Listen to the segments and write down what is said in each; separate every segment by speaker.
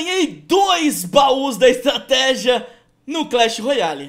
Speaker 1: ganhei 2 baús da estratégia no Clash Royale.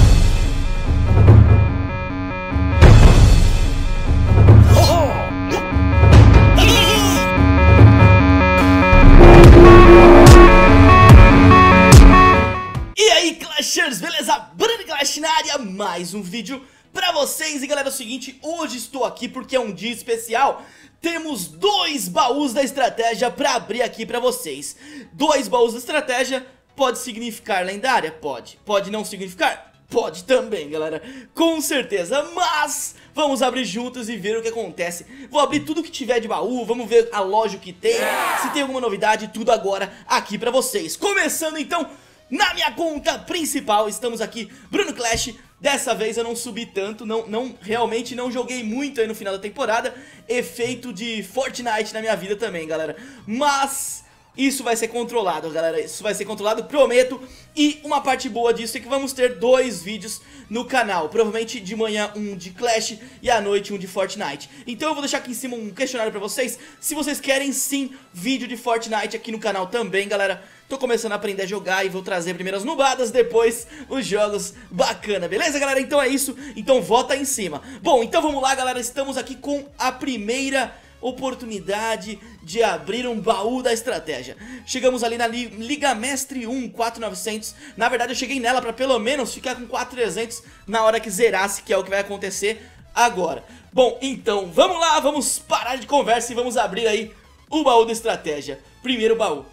Speaker 1: E aí, Clashers, beleza? Bruno Clash na área, mais um vídeo pra vocês. E galera, é o seguinte, hoje estou aqui porque é um dia especial. Temos 2 baús da estratégia pra abrir aqui pra vocês. 2 baús da estratégia pode significar lendária? Pode. Pode não significar? Pode também, galera, com certeza. Mas vamos abrir juntos e ver o que acontece. Vou abrir tudo que tiver de baú, vamos ver a loja que tem, se tem alguma novidade, tudo agora aqui pra vocês. Começando então na minha conta principal, estamos aqui, Bruno Clash. Dessa vez eu não subi tanto, realmente não joguei muito aí no final da temporada. Efeito de Fortnite na minha vida também, galera. Mas isso vai ser controlado, galera, isso vai ser controlado, prometo. E uma parte boa disso é que vamos ter 2 vídeos no canal. Provavelmente de manhã um de Clash e à noite um de Fortnite. Então eu vou deixar aqui em cima um questionário pra vocês, se vocês querem sim vídeo de Fortnite aqui no canal também, galera. Tô começando a aprender a jogar e vou trazer primeiro as nubadas, depois os jogos bacana, beleza, galera? Então é isso, então vota aí em cima. Bom, então vamos lá, galera, estamos aqui com a primeira oportunidade de abrir um baú da estratégia. Chegamos ali na Liga Mestre 1, 4900. Na verdade eu cheguei nela pra pelo menos ficar com 4300 na hora que zerasse, que é o que vai acontecer agora. Bom, então vamos lá, vamos parar de conversa e vamos abrir aí o baú da estratégia. Primeiro baú.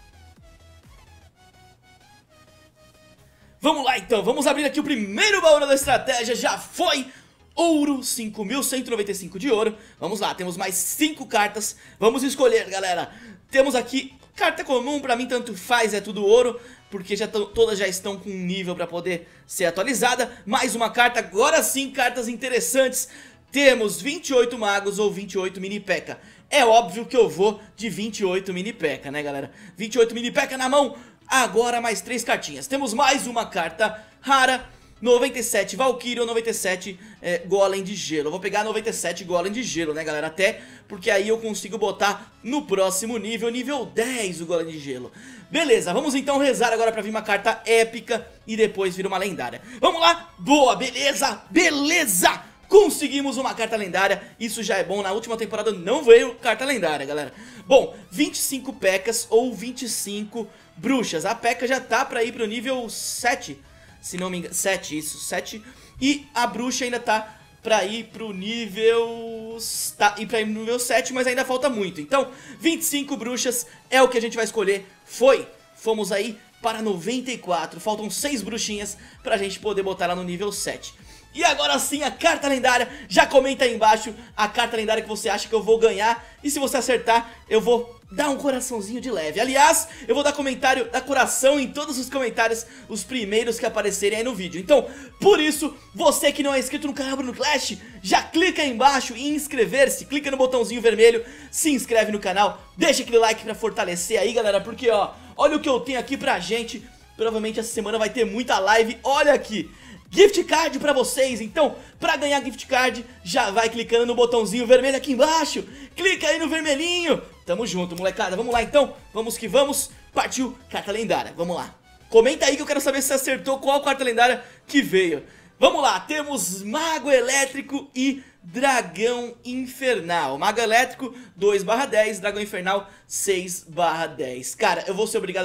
Speaker 1: Vamos lá então, vamos abrir aqui o primeiro baú da estratégia. Já foi ouro, 5.195 de ouro. Vamos lá, temos mais 5 cartas. Vamos escolher, galera. Temos aqui carta comum, pra mim tanto faz, é tudo ouro, porque todas já estão com um nível pra poder ser atualizada. Mais uma carta, agora sim, cartas interessantes. Temos 28 magos ou 28 mini P.E.K.K.A. É óbvio que eu vou de 28 mini P.E.K.K.A, né, galera? 28 mini P.E.K.K.A na mão. Agora mais 3 cartinhas. Temos mais uma carta rara, 97 Valkyrie ou 97 Golem de Gelo. Eu vou pegar 97 Golem de Gelo, né, galera? Até porque aí eu consigo botar no próximo nível, nível 10 o Golem de Gelo. Beleza, vamos então rezar agora pra vir uma carta épica e depois vir uma lendária. Vamos lá, boa, beleza, beleza! Conseguimos uma carta lendária, isso já é bom. Na última temporada não veio carta lendária, galera. Bom, 25 P.E.K.K.As ou 25 bruxas. A P.E.K.K.A já tá pra ir pro nível 7, se não me engano, 7, isso, 7. E a bruxa ainda tá pra ir pro nível... nível 7, mas ainda falta muito. Então, 25 bruxas é o que a gente vai escolher. Fomos aí para 94. Faltam 6 bruxinhas pra gente poder botar lá no nível 7. E agora sim, a carta lendária. Já comenta aí embaixo a carta lendária que você acha que eu vou ganhar. E se você acertar, eu vou dar um coraçãozinho de leve. Aliás, eu vou dar coração em todos os comentários, os primeiros que aparecerem aí no vídeo. Então, por isso, você que não é inscrito no canal Bruno Clash, já clica aí embaixo em inscrever-se. Clica no botãozinho vermelho, se inscreve no canal. Deixa aquele like pra fortalecer aí, galera. Porque, ó, olha o que eu tenho aqui pra gente. Provavelmente essa semana vai ter muita live. Olha aqui, gift card pra vocês. Então, pra ganhar gift card, já vai clicando no botãozinho vermelho aqui embaixo. Clica aí no vermelhinho. Tamo junto, molecada. Vamos lá então, vamos que vamos. Partiu, carta lendária, vamos lá. Comenta aí que eu quero saber se você acertou qual carta lendária que veio. Vamos lá, temos Mago Elétrico e Dragão Infernal. Mago Elétrico 2/10, Dragão Infernal 6/10. Cara, eu vou ser obrigado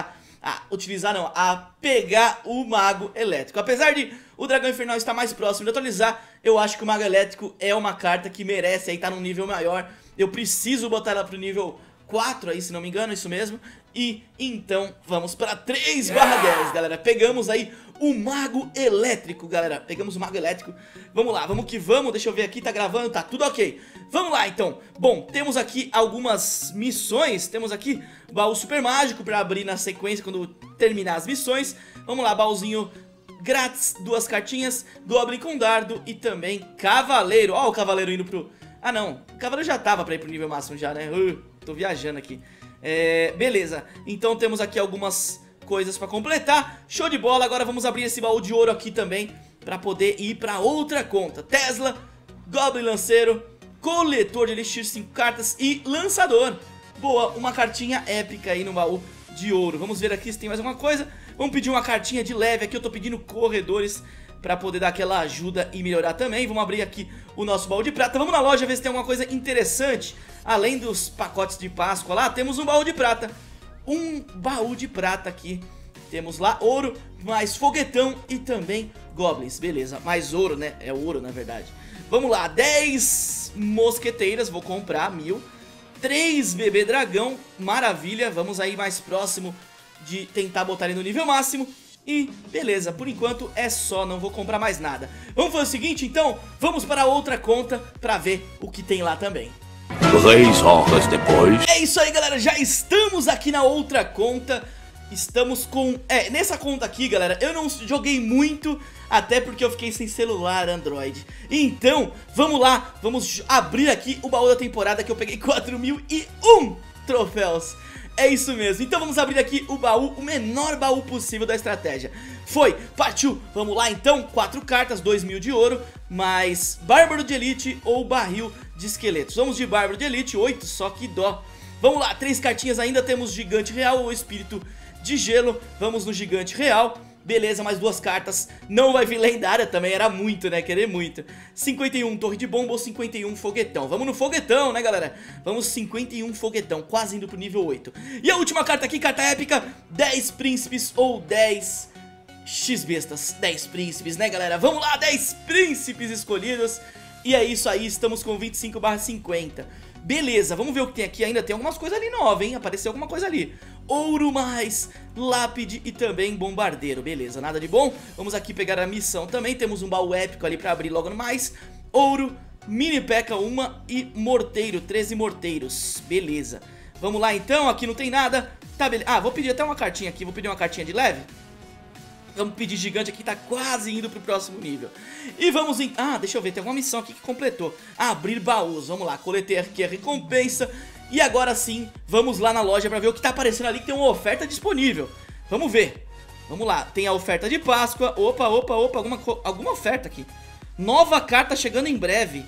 Speaker 1: a pegar o Mago Elétrico. Apesar de o Dragão Infernal estar mais próximo de atualizar, eu acho que o Mago Elétrico é uma carta que merece aí estar num nível maior. Eu preciso botar ela pro nível 4 aí, se não me engano, isso mesmo. E então vamos para 3/10, galera. Pegamos aí o Mago Elétrico, galera. Pegamos o Mago Elétrico. Vamos lá, vamos que vamos. Deixa eu ver aqui, tá gravando, tá tudo ok. Vamos lá então. Bom, temos aqui algumas missões. Temos aqui baú super mágico pra abrir na sequência quando terminar as missões. Vamos lá, baúzinho grátis, 2 cartinhas, Goblin com dardo e também Cavaleiro. Ó o Cavaleiro indo pro... Ah não, o Cavaleiro já tava pra ir pro nível máximo já, né? Tô viajando aqui. Beleza, então temos aqui algumas coisas pra completar. Show de bola, agora vamos abrir esse baú de ouro aqui também pra poder ir pra outra conta. Tesla, Goblin Lanceiro, Coletor de Elixir 5 cartas e Lançador. Boa, uma cartinha épica aí no baú de ouro. Vamos ver aqui se tem mais alguma coisa. Vamos pedir uma cartinha de leve aqui. Eu tô pedindo corredores pra poder dar aquela ajuda e melhorar também. Vamos abrir aqui o nosso baú de prata. Vamos na loja ver se tem alguma coisa interessante. Além dos pacotes de Páscoa lá, temos um baú de prata. Um baú de prata aqui. Temos lá ouro, mais foguetão e também goblins. Beleza, mais ouro, né? É ouro, na verdade. Vamos lá, 10 mosqueteiras, vou comprar 1000. 3 bebê dragão, maravilha. Vamos aí mais próximo de tentar botar ele no nível máximo. E beleza, por enquanto é só, não vou comprar mais nada. Vamos fazer o seguinte então, vamos para outra conta pra ver o que tem lá também.
Speaker 2: 3 horas depois.
Speaker 1: É isso aí, galera, já estamos aqui na outra conta. Estamos com... nessa conta aqui, galera, eu não joguei muito, até porque eu fiquei sem celular Android. Então, vamos lá, vamos abrir aqui o baú da temporada que eu peguei 4001 troféus. É isso mesmo, então vamos abrir aqui o baú, o menor baú possível da estratégia. Foi, partiu, vamos lá então, 4 cartas, 2000 de ouro, mais Bárbaro de Elite ou Barril de Esqueletos. Vamos de Bárbaro de Elite, 8, só que dó. Vamos lá, 3 cartinhas ainda, temos Gigante Real ou Espírito de Gelo, vamos no Gigante Real. Beleza, mais 2 cartas, não vai vir lendária, também era muito, né, querer muito. 51 Torre de Bomba ou 51 Foguetão. Vamos no Foguetão, né, galera? Vamos 51 Foguetão, quase indo pro nível 8. E a última carta aqui, carta épica, 10 Príncipes ou 10 X-Bestas. 10 Príncipes, né, galera? Vamos lá, 10 Príncipes escolhidos. E é isso aí, estamos com 25/50. Beleza, vamos ver o que tem aqui. Ainda tem algumas coisas ali novas, hein? Apareceu alguma coisa ali. Ouro mais lápide e também bombardeiro. Beleza, nada de bom. Vamos aqui pegar a missão também. Temos um baú épico ali pra abrir logo mais. Ouro, mini peca 1 e morteiro, 13 morteiros. Beleza, vamos lá então. Aqui não tem nada. Tá, beleza. Ah, vou pedir até uma cartinha aqui. Vou pedir uma cartinha de leve. Vamos pedir gigante aqui, tá quase indo pro próximo nível. E vamos em... Ah, deixa eu ver, tem alguma missão aqui que completou. Abrir baús, vamos lá, coletei aqui a recompensa. E agora sim, vamos lá na loja pra ver o que tá aparecendo ali, que tem uma oferta disponível. Vamos ver. Vamos lá, tem a oferta de Páscoa. Opa, alguma oferta aqui. Nova carta chegando em breve.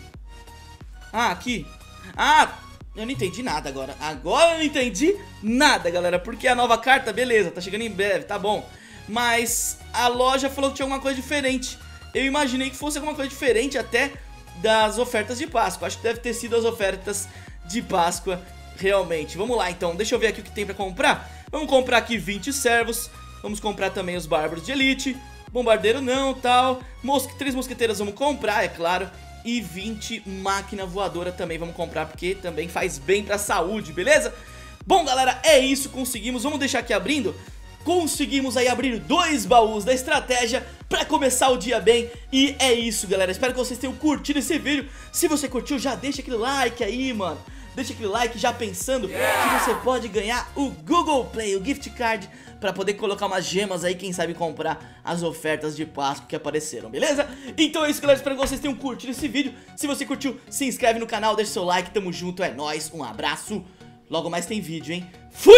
Speaker 1: Ah, aqui. Ah, eu não entendi nada agora. Agora eu não entendi nada, galera. Porque a nova carta, beleza, tá chegando em breve, tá bom. Mas a loja falou que tinha alguma coisa diferente. Eu imaginei que fosse alguma coisa diferente até das ofertas de Páscoa. Acho que deve ter sido as ofertas de Páscoa realmente. Vamos lá então, deixa eu ver aqui o que tem pra comprar. Vamos comprar aqui 20 servos. Vamos comprar também os Bárbaros de Elite. Bombardeiro não, tal. 3 mosqueteiras vamos comprar, é claro. E 20 máquina voadora também vamos comprar, porque também faz bem pra saúde, beleza? Bom, galera, é isso, conseguimos. Vamos deixar aqui abrindo. Conseguimos aí abrir 2 baús da estratégia pra começar o dia bem. E é isso, galera, espero que vocês tenham curtido esse vídeo. Se você curtiu, já deixa aquele like aí, mano. Deixa aquele like já pensando que você pode ganhar o Google Play, o gift card, pra poder colocar umas gemas aí, quem sabe comprar as ofertas de Páscoa que apareceram, beleza? Então é isso, galera, espero que vocês tenham curtido esse vídeo. Se você curtiu, se inscreve no canal, deixa seu like, tamo junto, é nóis, um abraço. Logo mais tem vídeo, hein?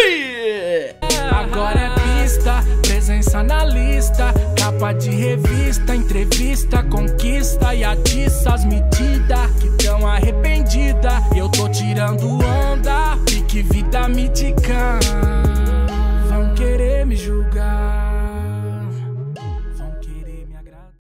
Speaker 1: Fui!
Speaker 3: Agora é pista, presença na lista, capa de revista, entrevista, conquista e atiça as medidas.